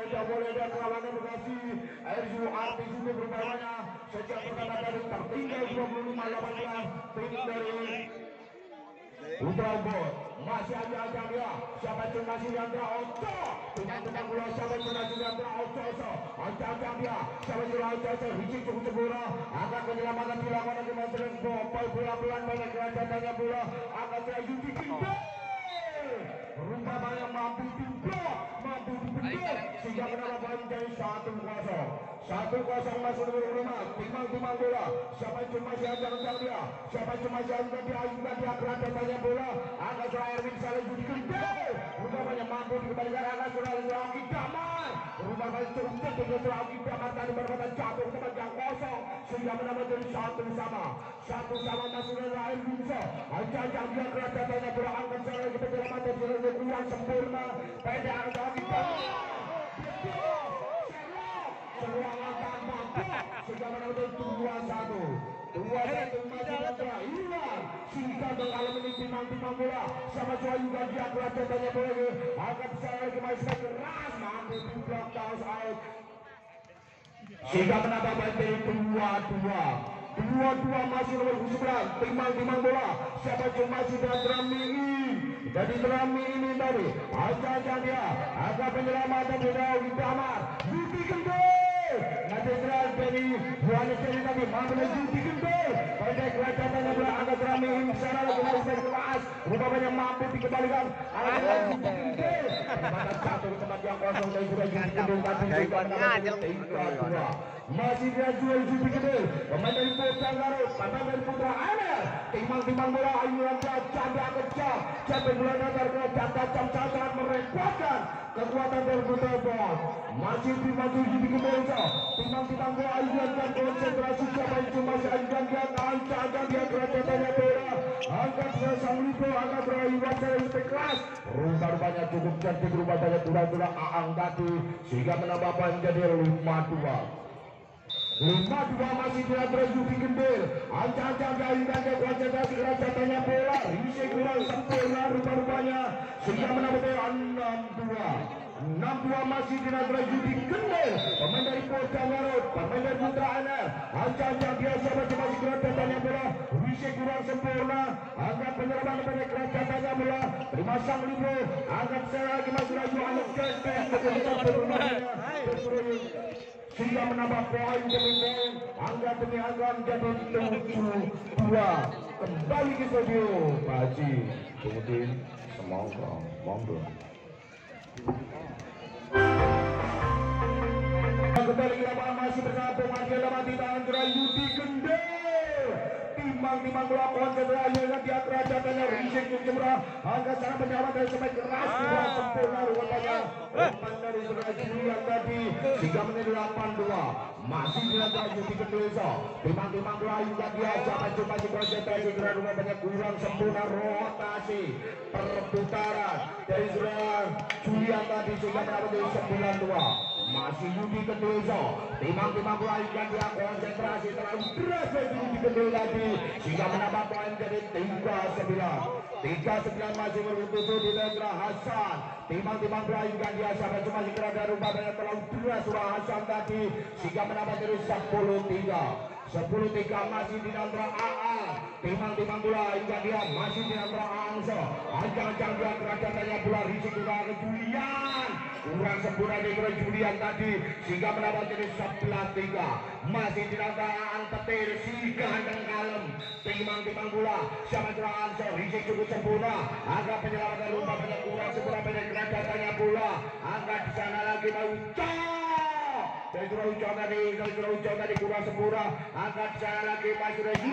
tidak boleh ada perlawanan Bekasi. RU artis itu berbawahnya sejak pertama kali tertinggal 25-18 tim dari Putra Ubud. Masih aja dia. Siapa itu masih Yandra Oco. Tengah bola siapa itu masih Yandra Oco. Ancang dia. Siapa itu Oco. Hiji cukup bola. Akan penyelamatan dilakukan oleh Mas Boy pelan-pelan banyak kerajatannya bola. Akan terjadi Kindo. Rupanya mampu diblok, mampu dibendung sehingga menambah poin dari 1-0 masuk rumah. Timang bola. Siapa itu masih ancang dia. Siapa itu masih ancang dia. Juga dia kerajatannya bola. Akan serah Erwin Saleh Budi Kindo. Rupanya mampu dikembalikan akan serah Lagi Damar. Rupanya cukup dengan serah Lagi Damar tadi berkata jatuh tempat yang kosong sehingga menambah jadi 1-1 masuk dari Erwin Saleh. Ancang dia kerajatannya bola. Akan serah kita mata kurang sempurna. Pada Lagi Damar. Serangan tanpa blok sehingga menambah 2-1 masih ada hilang sehingga mengalami timang bola. Sama juga dia kerajatannya bola akan bisa lagi masih keras mampu diblok taus out sehingga menambah menjadi 2-2 masih nomor 9 timang bola. Siapa cuma masih dan jadi drami ini tadi ancang dia agak penyelamatan dari Damar Budi Kindo. Nanti setelah dari buahnya sendiri tadi mampu Budi Kindo. Pada kerajatannya bola agak drami ini sana lagi harus kelas rupanya mampu dikembalikan agak Budi Kindo. Tempat satu tempat yang kosong dari sudah Budi Kindo tadi masih dia jual Budi Kindo. Pemain dari Pocanggaro, pemain dari Putra Amer. Timang bola ayunan canda kecil. Sampai bola datar ke jam sangat merepotkan kekuatan dari Putra Bos. Masih dimaju Budi Kindo. Timang bola ayunan dan konsentrasi siapa itu masih ayunan dia ancang dia kerajatannya bola. Angkat sang Lipo, angkat Rayuan dari kelas. Rupanya cukup cantik rupanya bola Aang tadi sehingga menambah poin jadi 5-2 masih dilakukan Budi Kindo. Ancang dan konsentrasi kerajatannya bola. Risi kurang sempurna rupanya sehingga menambah 6-2 masih dilakukan Budi Kindo. Pemain dari Pocanggaro, pemain dari Putra Aner. Ancang biasa masih kerajatannya bola. Risi kurang sempurna. Angkat penyerban pada kerajatannya bola. Terima sang Lipo. Angkat lagi masih laju anak sehingga menambah poin demi poin, angka demi angka menjadi 7-2. Kembali ke studio Pak Haji Kemudian monggo. Kembali ke lapangan masih bersama pemain dalam di tangan Budi Kindo. Timang bola konsentrasi dia kerajatannya Rizek Jembrah. Angka sana penyelamat dari sebaik keras kurang sempurna rupanya. Umpan dari saudara Julian tadi sehingga menjadi 8-2 masih dilakukan Budi Kindo. Timang bola juga dia coba konsentrasi rupanya kurang sempurna rotasi perputaran dari saudara Julian tadi sehingga menjadi 9-2 masih Budi Kindo. Timang bola juga dia konsentrasi terlalu keras dari Budi Kindo tadi sehingga menambah poin jadi 3-9 masih bertutur di Lendra Hasan. Timang bola juga dia sampai cuma sekiranya rupanya terlalu keras surah Hasan tadi sehingga menambah jadi 10-3 masih di Nandra AA. Timang bola hingga dia masih di Nandra Angso. Ancang dia kerajatannya bola Rizky juga ke Julian. Kurang sempurna di Julian tadi sehingga menambah jadi 11-3 masih di Nandra Aan petir si gandeng kalem. Timang bola sama Nandra Angso. Rizky cukup sempurna. Agak penyelamatan rupanya kurang sempurna pada kerajatannya bola. Angkat di sana lagi mau dari surau ucap tadi kurang sempurna. Angkat sana lagi Mas Rezi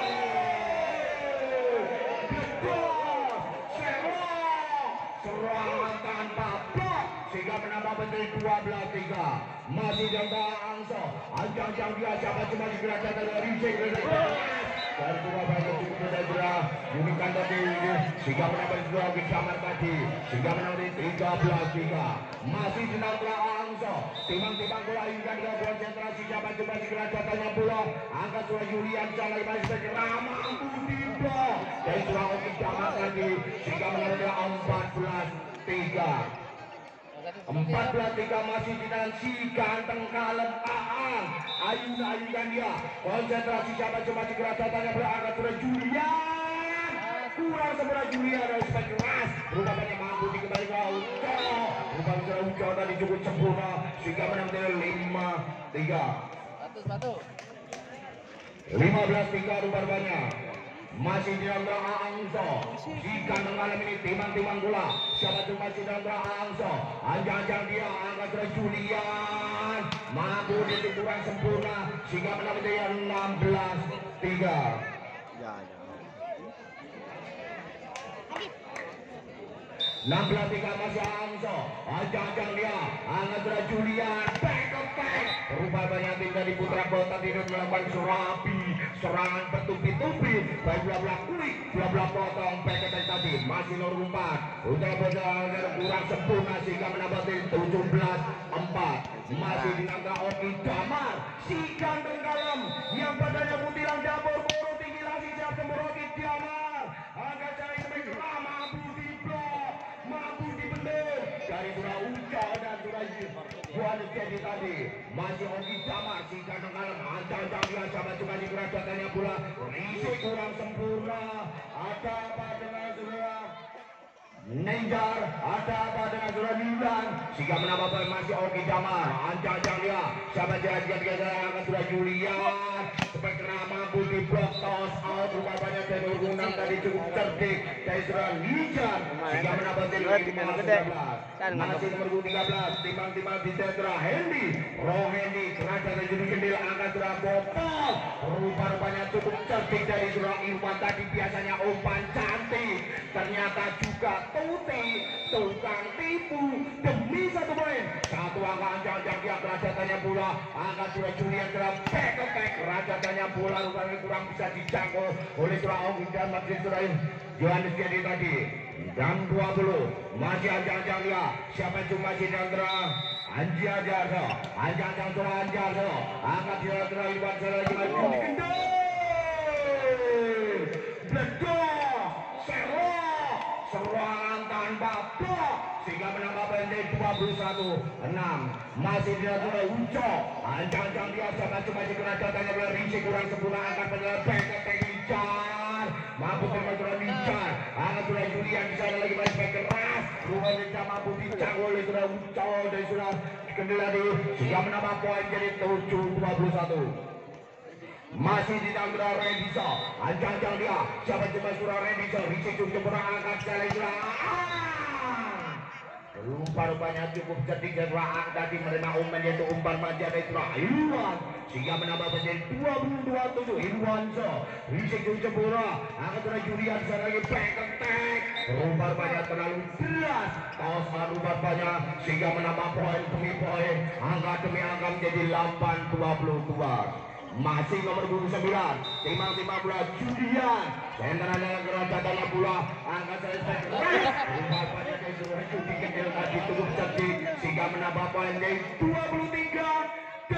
serangan tanpa blok sehingga menambah menjadi 12-3 masih jangka Angso. Ancang dia siapa cuma dikerjakan dari Rizek dan juga banyak cukup berdera unikan tadi sehingga menambah 2 Kamar tadi sehingga menambah 13-3 masih di Nandra Angso. Timang bola hingga dia konsentrasi siapa coba dikerjakannya bola. Angkat surah Julian Calai masih segera mampu diblok dari surah Kamar tadi sehingga menambah 14-3 14-3 masih di tangan si ganteng kalem Aan. Ayun dia. Konsentrasi siapa coba di kerajatannya berangkat sudah Julian. Kurang sempurna Julian dari spek keras. Rupanya mampu dikembalikan Uco. Rupanya sudah Uco tadi cukup sempurna sehingga menang dari 5-3. 15-3 rupanya. Masih di dalam Angso. Jika mengalami ini timang-timang bola. Siapa tuh masih dalam Angso. Anjang-anjang dia angkat sudah Julian. Mampu dia kurang sempurna sehingga menang dengan 16-3. 16-3 masih Angso. Anjang-anjang dia angkat sudah Julian. Back to back. Rupanya tim dari Putra Kota tidak melakukan surabi. Serangan bertubi-tubi baik belah-belah kulit, belah-belah potong paket tadi masih nomor 4 Putra Kota kurang sempurna sehingga menambah 17-4. Masih dinangka Oki Damar si ganteng kalem yang badannya mutilang dapur boro tinggi lagi siap tempur Oki Damar agak cari sebaik mampu diblok mampu dibendung dari surah Uca dan surah Juan jadi tadi masih Oki Damar si ganteng kalem ancang-ancang dia sama cuma di kerajaan pula Risi kurang sempurna. Ada apa dengan surah Nenjar, ada apa dengan surah Nilan sehingga menambah poin masih Oki Damar ancang-ancang dia sama jalan-jalan akan surah Julian spektra mampu di blok toss out rupanya dan urungan tadi cukup cerdik dari surah Nijar sehingga menambah poin 15-11 masih nomor 13 timang-timang di sentra Hendy Rohendi kerajaan jadi kendil angkat surah Bopol rupanya cukup cerdik dari surah Irwan tadi biasanya umpan cantik ternyata juga Tuti tukang tipu demi 1 poin. Satu angka anjang-anjang dia kerajatannya pula angkat surah Julian ke back to back kerajatannya pula rupanya kurang bisa dijangkau oleh surah Ogi dan masih surah Johannes jadi tadi jam 20 masih anjang-anjang dia siapa cuma si Chandra Anji Ajarso anjang-anjang surah Anjarso angkat surah Irwan surah Julian kendor bledok serangan tanpa blok sehingga menambah pendek 21-6 masih di surah Uco ancang-ancang dia sama cuma di kerajatannya biar Risi kurang sempurna angkat penyelesaian ke Nijar mampu terima surah Nijar angkat surah Julian di sana lagi main back keras rupanya mampu dicangkul oleh surah Uco dari surah Kendiladi sehingga menambah poin jadi 7-21 masih di tangan Rendiso ancang-ancang dia siapa cuma surah Rendiso Risi cukup berangkat sekali surah rupanya cukup cerdik dan Raang tadi menerima umpan yaitu umpan manja dari surah Irwan sehingga menambah menjadi 22-7 Irwan so Risi cukup sempurna angkat surah Julian sana lagi back attack rupanya terlalu jelas tosan rupanya sehingga menambah poin demi poin angka demi angka menjadi 8-22 masih nomor 29 timang-timang bola Julian sentra dalam kerajatannya bola angkat selesai rupanya dari surah Judi kecil tadi cukup cerdik sehingga menambah poin dari 23-8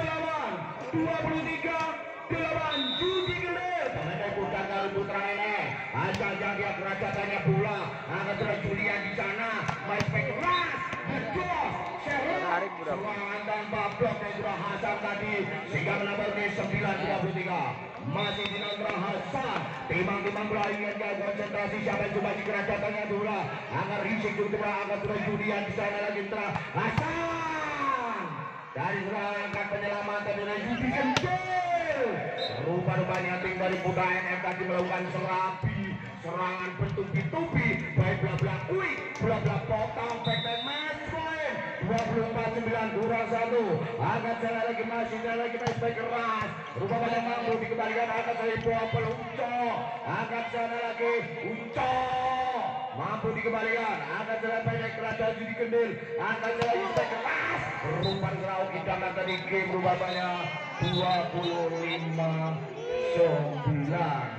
Judi kecil pemain putar dari putra ini ancang-ancang dia kerajatannya bola angkat surah Julian di sana main spek keras berdua serangan tanpa blok dari surah Hasan tadi sehingga menambah ke 9-23 masih di Nandra Hasan timang-timang bola ingin konsentrasi siapa yang coba di kerajatannya bola agar Risik juga agar surah Julian di sana lagi Nandra Hasan dari serangan penyelamatan dengan Yudi Kendil rupanya tim dari Putra NF tadi melakukan serangan bertubi-tubi baik belah-belah kuik belah-belah potong back dan match point 24-9 kurang 1 angkat sana lagi masih baik keras rupanya mampu dikembalikan angkat sana buah Uco angkat sana lagi Uco mampu dikembalikan angkat sana banyak kerajaan Judi Kendil angkat sana lagi baik keras rupanya Serau kita tadi game rupanya 25-9